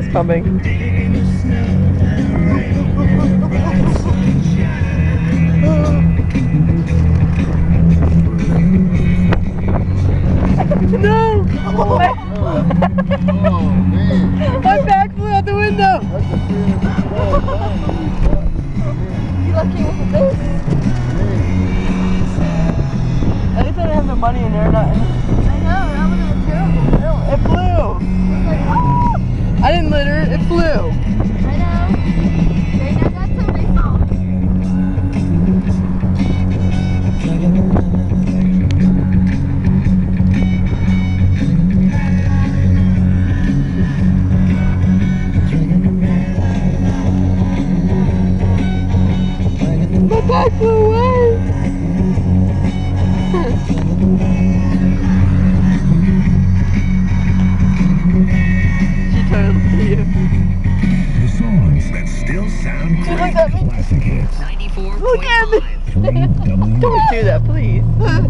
fist pumping. No! Oh, man. My back flew out the window! You lucky with this? At least I didn't have the money in there. Not I know, that would have been terrible. it flew! It's like, ah! I didn't litter it, it flew! I know. Right now, that's so baseball. My back flew away! She totally threw you. The songs that still sound She great. looked at me. Classic hits. 94.5. Look at me! 3W. Don't do that, please.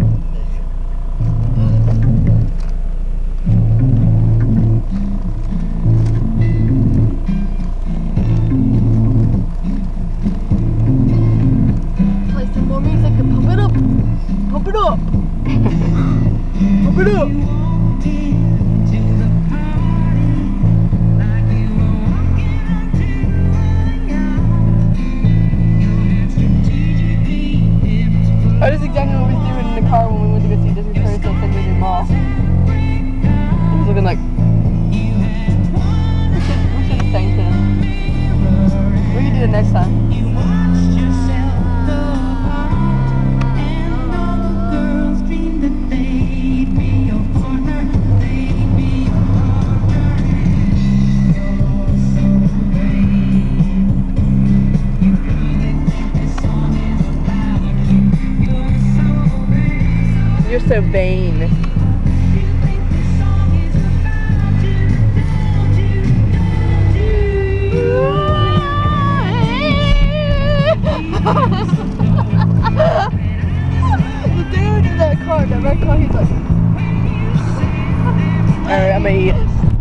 Play some more music and pump it up. Pump it up! Pump it up! That is exactly what we was doing in the car when we went to go see Disney Tourist at San Diego Mall. He was looking like... We should have sang to him. We can do it next time. You're so vain. The dude in that car, that red car, he's like, Alright, I'm gonna eat.